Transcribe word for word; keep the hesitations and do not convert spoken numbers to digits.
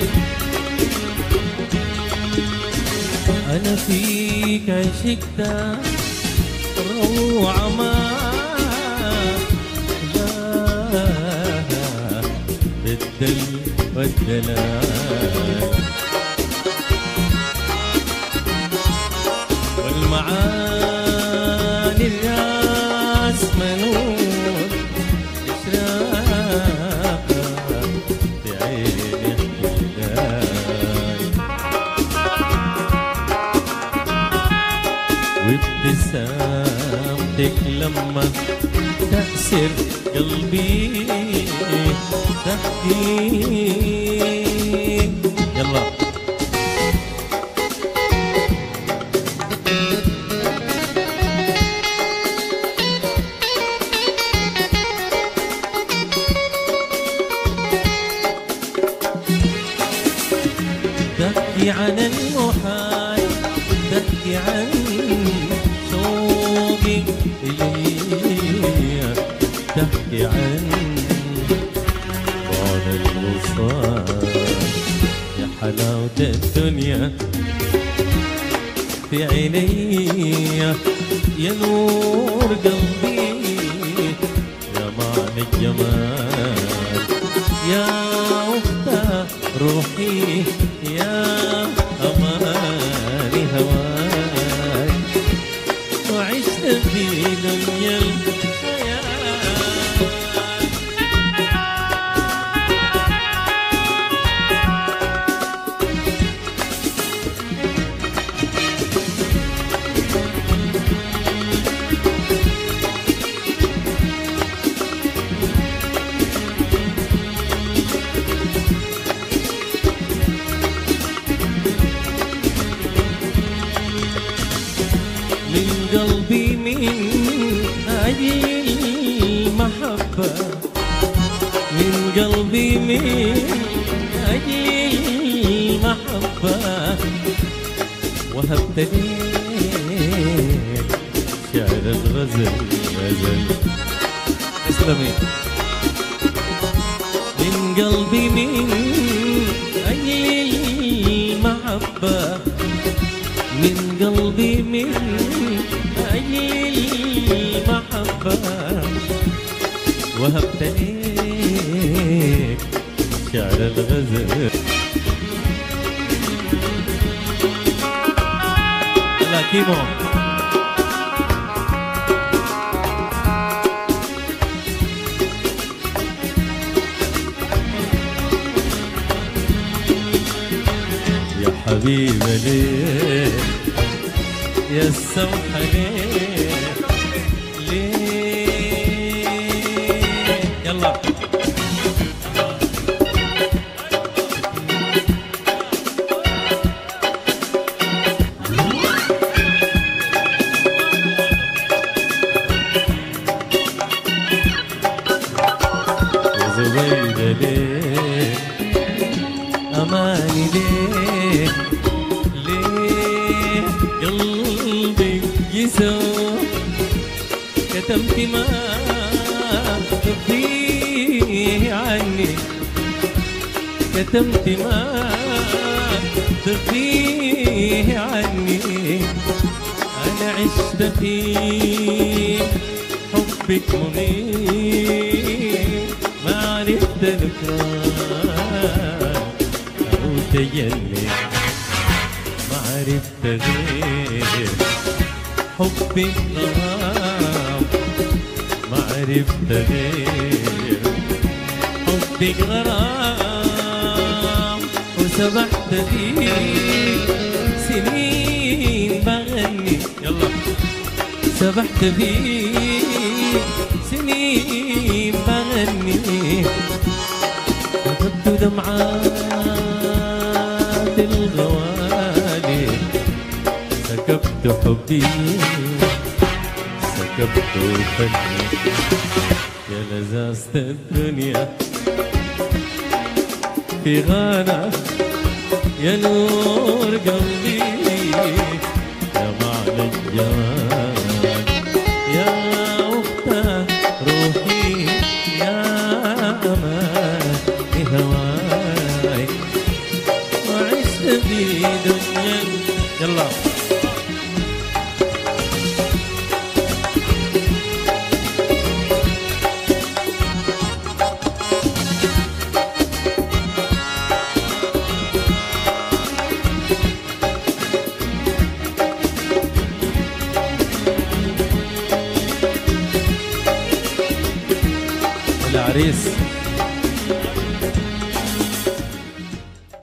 أنا فيك عشقت روعة ما أحلاها بالدل والدلال والمعاني الناس منور إشراقها في عيني احتلال وابتسامتك لما تأسر قلبي تحكي يلا تحكي عن المحال تحكي عن شوقي إليك تحكي عن بعد الوصال يا حلاوة الدنيا في عيني يا نور قلبي يا معنى الجمال يا أختها روحي يا أماني هواك وعشت في دنيا من قلبي من أجل المحبة من قلبي من أجل المحبة وهبت لك شعر الغزل غزل اسلمي من قلبي من أجل المحبة من قلبي من أجل المحبة وهبت لك شعر الغزل لا كيمو يا حبيبي ليه يا السمحة ليه ليه يلا يا زبيدة ليه أماني ليه ليه قلبي يسوع كتمت ما تخفيه عني كتمت ما تخفيه عني أنا عشت في حبك منير ما عرفت نكران أو تجلي ما عرفت غير حبك غرام ما عرفت غير حبك غرام وسبحت فيك سنين بغني يلا سبحت فيك سنين بغني كتبت دمعات الغوالي سكبت حبي سكبت فني يا لزازة الدنيا في غانا يا نور قلبي يا معنى الجمال يا أختها روحي يا أمان هواي في دنيا. يلا العريس